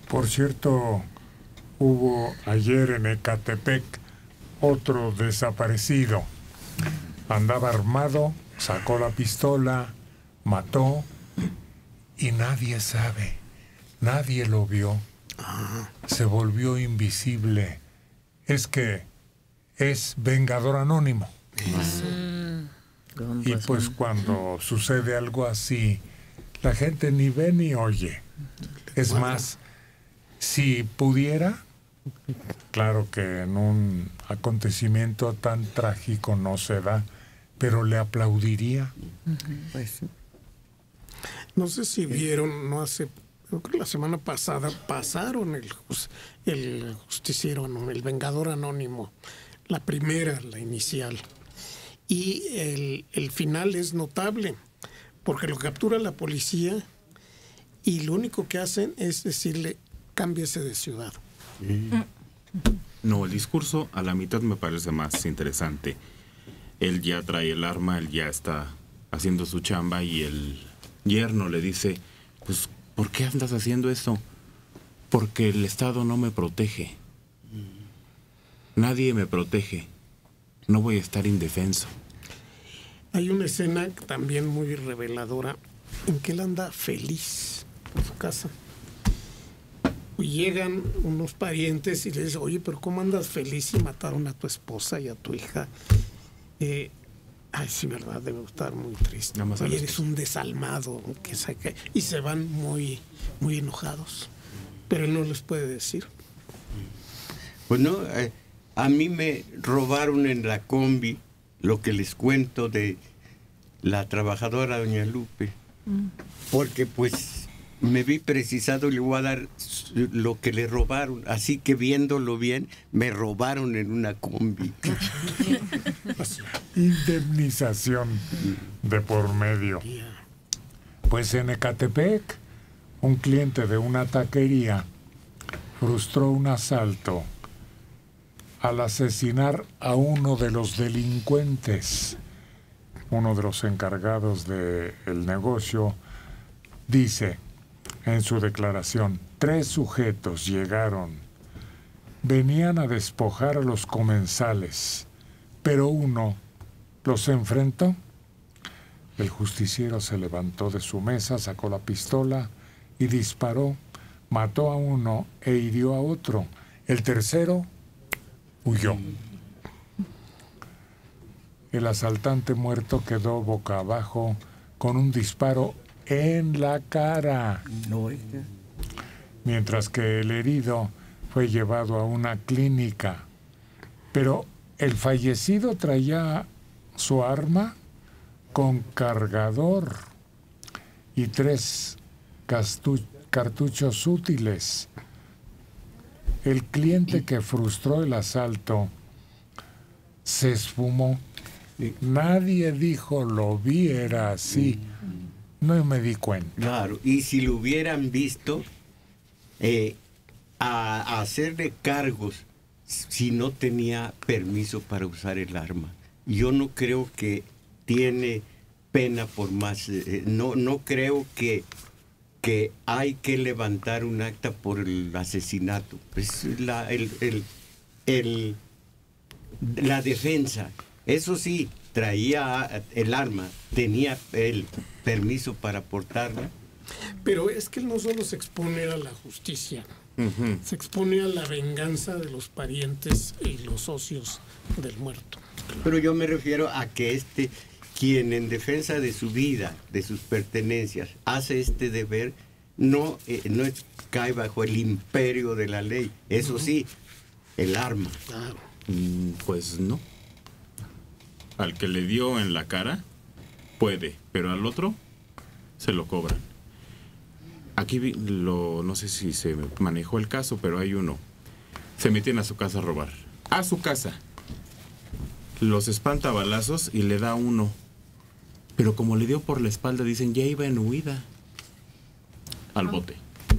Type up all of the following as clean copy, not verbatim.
Por cierto, hubo ayer en Ecatepec otro desaparecido. Andaba armado, sacó la pistola, mató y nadie sabe, nadie lo vio. Se volvió invisible. Es que es vengador anónimo. Y pues cuando sucede algo así, la gente ni ve ni oye. Es más, si pudiera, claro que en un acontecimiento tan trágico no se da, pero le aplaudiría. Pues, no sé si vieron, no hace, creo que la semana pasada pasaron el justiciero, el vengador anónimo, la primera, la inicial. Y el final es notable, porque lo captura la policía y lo único que hacen es decirle, cámbiese de ciudad. No, el discurso a la mitad me parece más interesante. Él ya trae el arma, él ya está haciendo su chamba y el yerno le dice, pues, ¿por qué andas haciendo esto? Porque el Estado no me protege. Nadie me protege. No voy a estar indefenso. Hay una escena también muy reveladora en que él anda feliz en su casa. Y llegan unos parientes y le dicen, oye, pero ¿cómo andas feliz si mataron a tu esposa y a tu hija? Ay, sí, verdad, debe estar muy triste. Oye, eres un desalmado. Y se van muy, muy enojados. Pero él no les puede decir. pues no, a mí me robaron en la combi lo que les cuento de la trabajadora doña Lupe. Porque pues me vi precisado y le voy a dar lo que le robaron. Así que viéndolo bien, me robaron en una combi. Indemnización de por medio. Pues en Ecatepec, un cliente de una taquería frustró un asalto al asesinar a uno de los delincuentes. Uno de los encargados del negocio dice en su declaración, 3 sujetos llegaron, venían a despojar a los comensales, pero uno los enfrentó. El justiciero se levantó de su mesa, sacó la pistola y disparó, mató a uno e hirió a otro. El tercero huyó. El asaltante muerto quedó boca abajo con un disparo en la cara. Mientras que el herido fue llevado a una clínica. Pero el fallecido traía su arma con cargador y 3 cartuchos útiles. El cliente que frustró el asalto se esfumó. Nadie dijo, lo vi, era así. No me di cuenta. Claro, y si lo hubieran visto, a hacerle cargos si no tenía permiso para usar el arma. Yo no creo que tiene pena por más. No creo que hay que levantar un acta por el asesinato. Es la defensa. Eso sí, traía el arma, tenía el permiso para portarla. Pero es que él no solo se expone a la justicia, se expone a la venganza de los parientes y los socios del muerto. Pero yo me refiero a que quien en defensa de su vida, de sus pertenencias, hace este deber, no cae bajo el imperio de la ley. Eso sí, el arma. Claro. Pues no. Al que le dio en la cara, puede, pero al otro se lo cobran. Aquí no sé si se manejó el caso, pero hay uno. Se meten a su casa a robar. A su casa. Los espanta a balazos y le da uno. Pero como le dio por la espalda, dicen, ya iba en huida. Al bote.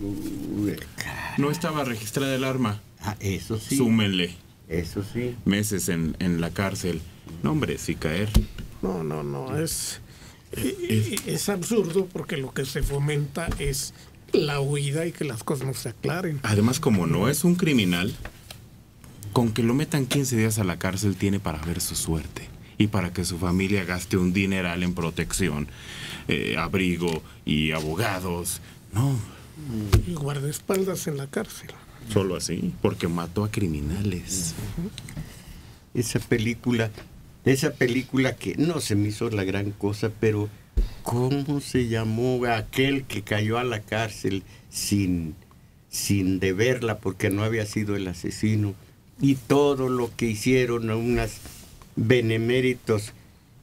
No estaba registrada el arma. Eso sí. Súmenle. Eso sí. Meses en la cárcel. No, hombre, sí caer. No, es absurdo porque lo que se fomenta es la huida y que las cosas no se aclaren. Además, como no es un criminal, con que lo metan 15 días a la cárcel tiene para ver su suerte. Y para que su familia gaste un dineral en protección, abrigo y abogados. No. Y guardaespaldas en la cárcel. Solo así, porque mató a criminales. Esa película que no se me hizo la gran cosa, pero ¿cómo se llamó aquel que cayó a la cárcel sin deberla porque no había sido el asesino? Y todo lo que hicieron a unas beneméritos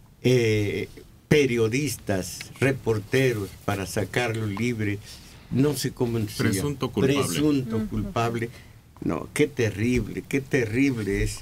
periodistas, reporteros para sacarlo libre, no sé cómo se llama. Presunto culpable. Presunto culpable. No, qué terrible es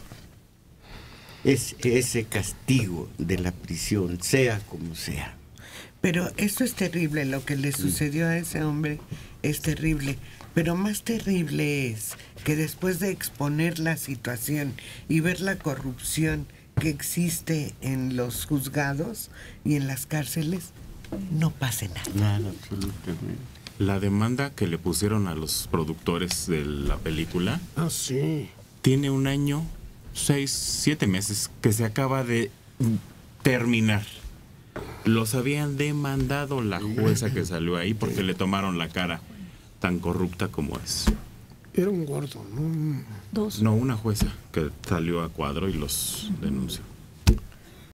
ese castigo de la prisión, sea como sea. Pero esto es terrible, lo que le sucedió a ese hombre es terrible. Pero más terrible es que después de exponer la situación y ver la corrupción que existe en los juzgados y en las cárceles, no pase nada. Nada, absolutamente. La demanda que le pusieron a los productores de la película Ah, sí. tiene 1 año, 6, 7 meses que se acaba de terminar. Los habían demandado la jueza que salió ahí porque le tomaron la cara, tan corrupta como es. Era un gordo, ¿no? No, una jueza que salió a cuadro y los denunció.